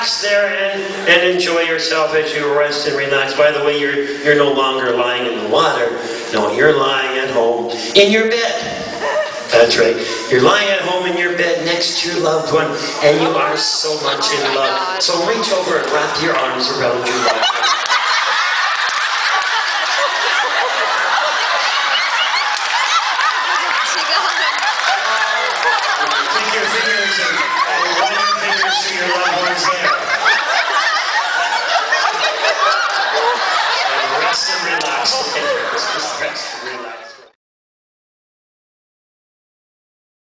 relax there and enjoy yourself as you rest and relax. By the way, you're no longer lying in the water. No, you're lying at home in your bed. That's right. You're lying at home in your bed next to your loved one, and you are so much in love. So reach over and wrap your arms around your loved one.